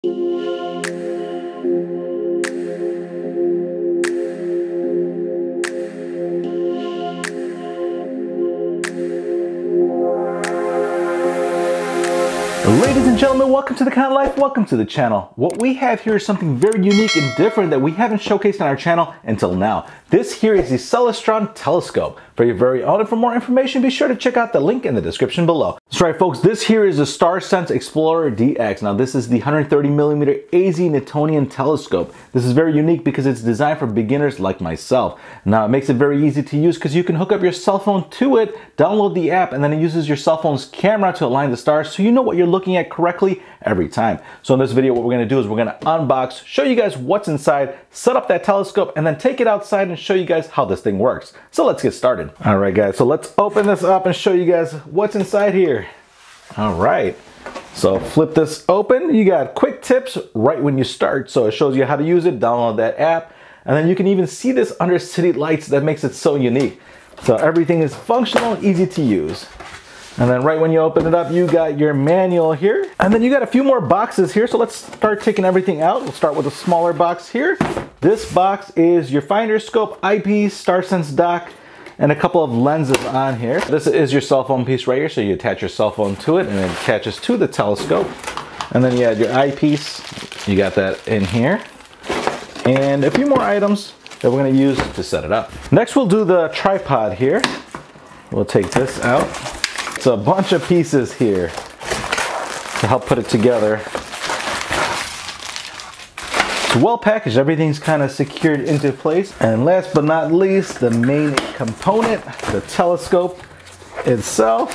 Ladies and gentlemen, welcome to The Kind of Life, welcome to the channel. What we have here is something very unique and different that we haven't showcased on our channel until now. This here is the Celestron telescope for your very own, and for more information be sure to check out the link in the description below. That's right folks, this here is the StarSense Explorer DX. Now this is the 130mm AZ Newtonian telescope. This is very unique because it's designed for beginners like myself. Now it makes it very easy to use because you can hook up your cell phone to it, download the app, and then it uses your cell phone's camera to align the stars so you know what you're looking at correctly every time. So in this video what we're going to do is we're going to unbox, show you guys what's inside, set up that telescope, and then take it outside and show you guys how this thing works. So let's get started. Alright guys, so let's open this up and show you guys what's inside here. Alright, so flip this open. You got quick tips right when you start. So it shows you how to use it, download that app, and then you can even see this under city lights. That makes it so unique. So everything is functional, easy to use. And then right when you open it up, you got your manual here. And then you got a few more boxes here. So let's start taking everything out. We'll start with a smaller box here. This box is your finder scope, eyepiece, StarSense dock, and a couple of lenses on here. This is your cell phone piece right here. So you attach your cell phone to it and it attaches to the telescope. And then you add your eyepiece. You got that in here. And a few more items that we're gonna use to set it up. Next we'll do the tripod here. We'll take this out. It's a bunch of pieces here to help put it together. It's well packaged, everything's kind of secured into place. And last but not least, the main component, the telescope itself.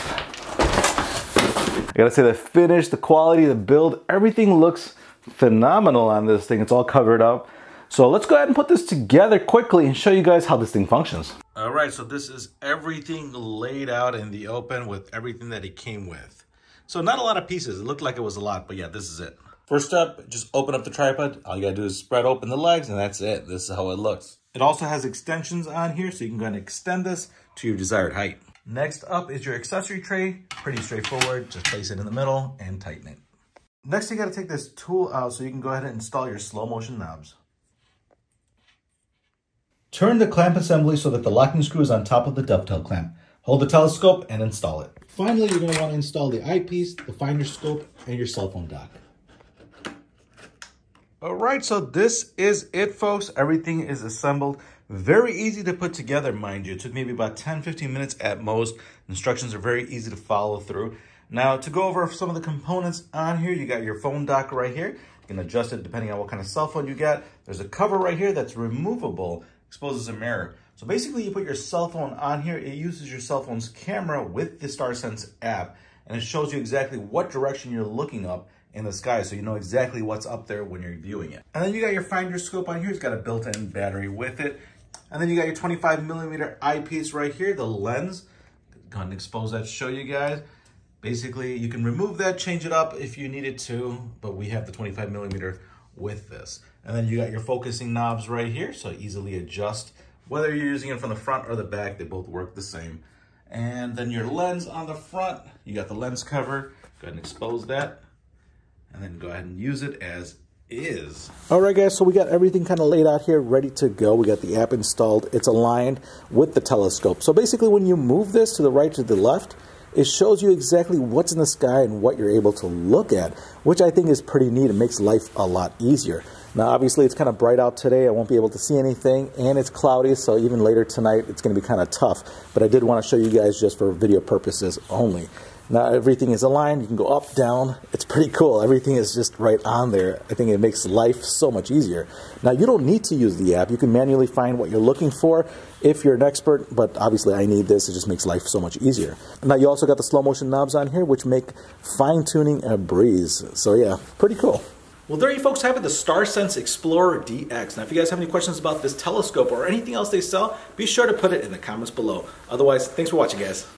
I gotta say the finish, the quality, the build, everything looks phenomenal on this thing. It's all covered up. So let's go ahead and put this together quickly and show you guys how this thing functions. All right, so this is everything laid out in the open with everything that it came with. So not a lot of pieces. It looked like it was a lot, but yeah, this is it. First up, just open up the tripod. All you gotta do is spread open the legs and that's it. This is how it looks. It also has extensions on here, so you can go ahead and extend this to your desired height. Next up is your accessory tray. Pretty straightforward. Just place it in the middle and tighten it. Next, you gotta take this tool out so you can go ahead and install your slow motion knobs. Turn the clamp assembly so that the locking screw is on top of the dovetail clamp. Hold the telescope and install it. Finally, you're going to want to install the eyepiece, the finder scope, and your cell phone dock. Alright, so this is it folks. Everything is assembled. Very easy to put together, mind you. It took maybe about 10-15 minutes at most. Instructions are very easy to follow through. Now, to go over some of the components on here, you got your phone dock right here. You can adjust it depending on what kind of cell phone you got. There's a cover right here that's removable. Exposes a mirror. So basically you put your cell phone on here, it uses your cell phone's camera with the StarSense app, and it shows you exactly what direction you're looking up in the sky, so you know exactly what's up there when you're viewing it. And then you got your finder scope on here. It's got a built-in battery with it. And then you got your 25mm eyepiece right here, the lens. Go ahead and expose that to show you guys. Basically, you can remove that, change it up if you needed to, but we have the 25mm with this. And then you got your focusing knobs right here, so easily adjust. Whether you're using it from the front or the back, they both work the same. And then your lens on the front, you got the lens cover. Go ahead and expose that. And then go ahead and use it as is. All right guys, so we got everything kind of laid out here, ready to go. We got the app installed. It's aligned with the telescope. So basically when you move this to the right to the left, it shows you exactly what's in the sky and what you're able to look at, which I think is pretty neat. It makes life a lot easier. Now, obviously, it's kind of bright out today. I won't be able to see anything, and it's cloudy, so even later tonight, it's going to be kind of tough. But I did want to show you guys just for video purposes only. Now, everything is aligned. You can go up, down. It's pretty cool. Everything is just right on there. I think it makes life so much easier. Now, you don't need to use the app. You can manually find what you're looking for if you're an expert, but obviously, I need this. It just makes life so much easier. Now, you also got the slow motion knobs on here, which make fine-tuning a breeze. So, yeah, pretty cool. Well, there you folks have it, the StarSense Explorer DX. Now, if you guys have any questions about this telescope or anything else they sell, be sure to put it in the comments below. Otherwise, thanks for watching, guys.